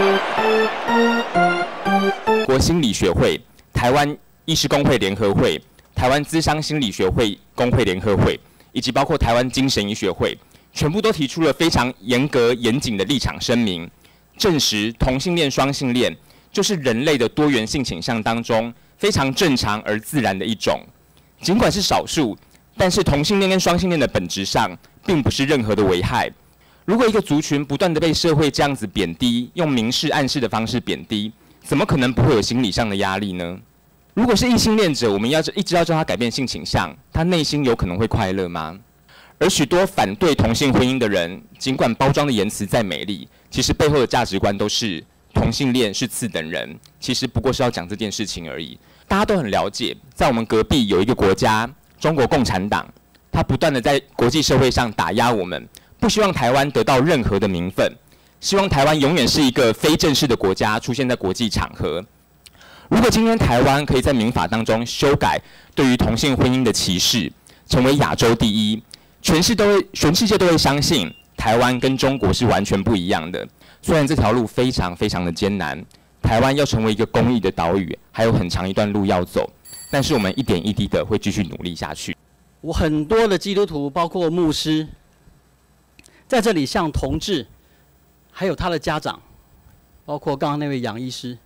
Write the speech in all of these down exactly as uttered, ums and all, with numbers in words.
国心理学会、台湾医师工会联合会、台湾咨商心理学会工会联合会，以及包括台湾精神医学会，全部都提出了非常严格严谨的立场声明，证实同性恋、双性恋就是人类的多元性倾向当中非常正常而自然的一种。尽管是少数，但是同性恋跟双性恋的本质上并不是任何的危害。如果一个族群不断的被社会这样子贬低，用明示暗示的方式贬低，怎么可能不会有心理上的压力呢？如果是异性恋者，我们要一直要叫他改变性倾向，他内心有可能会快乐吗？而许多反对同性婚姻的人，尽管包装的言辞再美丽，其实背后的价值观都是同性恋是次等人，其实不过是要讲这件事情而已。大家都很了解，在我们隔壁有一个国家，中国共产党，他不断的在国际社会上打压我们，不希望台湾得到任何的名分，希望台湾永远是一个非正式的国家，出现在国际场合。如果今天台湾可以在民法当中修改对于同性婚姻的歧视，成为亚洲第一，全世都会全世界都会相信台湾跟中国是完全不一样的。虽然这条路非常非常的艰难，台湾要成为一个公益的岛屿，还有很长一段路要走，但是我们一点一滴的会继续努力下去。 我很多的基督徒，包括牧师，在这里向同志，还有他的家长，包括刚刚那位杨医师，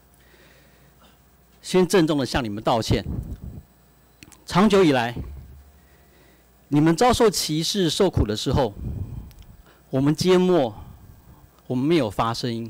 先郑重的向你们道歉。长久以来，你们遭受歧视、受苦的时候，我们缄默，我们没有发声音。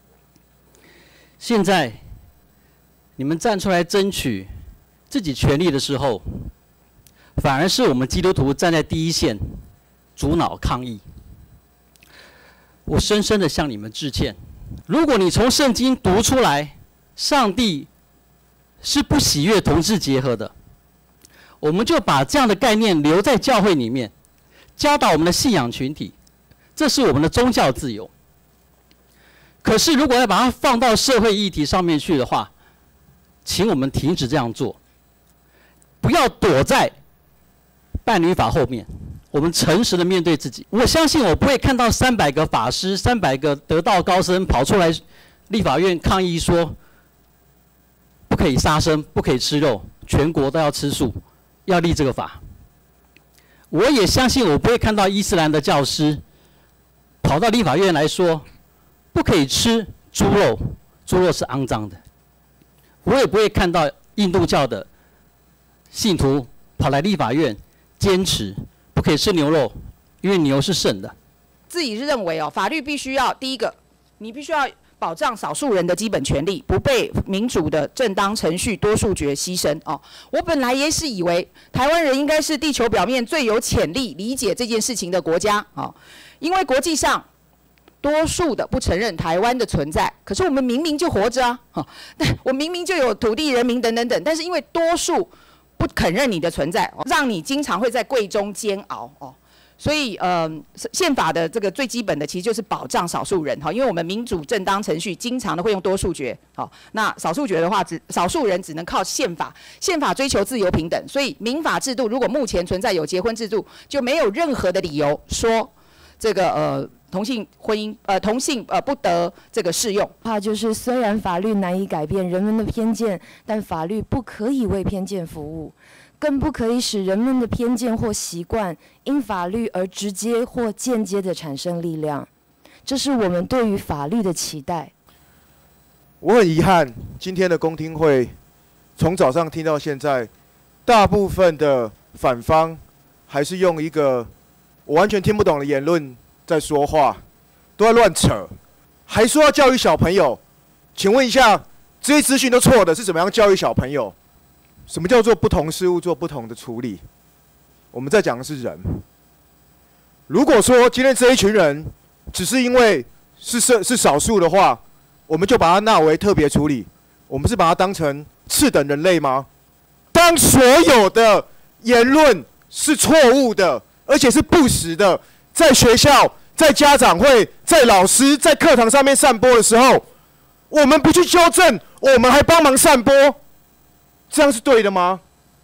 现在，你们站出来争取自己权利的时候，反而是我们基督徒站在第一线，阻挠抗议。我深深的向你们致歉。如果你从圣经读出来，上帝是不喜悦同志结合的，我们就把这样的概念留在教会里面，教导我们的信仰群体，这是我们的宗教自由。可是如果要把它放到社会议题上面去的话，请我们停止这样做，不要躲在伴侣法后面，我们诚实的面对自己。我相信我不会看到三百个法师、三百个得道高僧跑出来立法院抗议说，不可以杀生，不可以吃肉，全国都要吃素，要立这个法。我也相信我不会看到伊斯兰的教师跑到立法院来说，不可以吃猪肉，猪肉是肮脏的。我也不会看到印度教的信徒跑来立法院坚持不可以吃牛肉，因为牛是圣的。 自己认为哦，法律必须要第一个，你必须要保障少数人的基本权利，不被民主的正当程序多数决牺牲哦。我本来也是以为台湾人应该是地球表面最有潜力理解这件事情的国家哦，因为国际上多数的不承认台湾的存在，可是我们明明就活着啊，哦，我明明就有土地、人民等等等，但是因为多数不肯认你的存在，让你经常会在贵中煎熬哦。所以，呃，宪法的这个最基本的其实就是保障少数人哈，因为我们民主正当程序经常的会用多数决，好，那少数决的话，只少数人只能靠宪法，宪法追求自由平等，所以民法制度如果目前存在有结婚制度，就没有任何的理由说这个呃同性婚姻呃同性呃不得这个适用。 怕就是虽然法律难以改变人们的偏见，但法律不可以为偏见服务。更不可以使人们的偏见或习惯因法律而直接或间接的产生力量，这是我们对于法律的期待。 我很遗憾，今天的公听会从早上听到现在，大部分的反方还是用一个我完全听不懂的言论在说话，都在乱扯，还说要教育小朋友。请问一下，这些资讯都错的，是怎么样教育小朋友？什么叫做不同事物做不同的处理？我们在讲的是人。如果说今天这一群人只是因为是是是少数的话，我们就把它纳为特别处理，我们是把它当成次等人类吗？当所有的言论是错误的，而且是不实的，在学校、在家长会、在老师、在课堂上面散播的时候，我们不去纠正，我们还帮忙散播。这样是对的吗？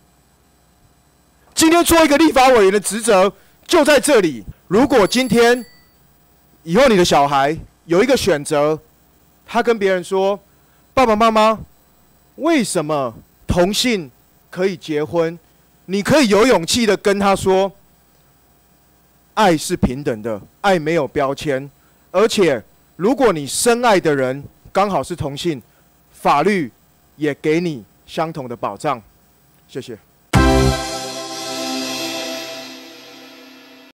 今天做一个立法委员的职责就在这里。如果今天以后你的小孩有一个选择， 他跟别人说：“爸爸妈妈，为什么同性可以结婚？”你可以有勇气的跟他说：“爱是平等的，爱没有标签，而且如果你深爱的人刚好是同性，法律也给你相同的保障。”谢谢。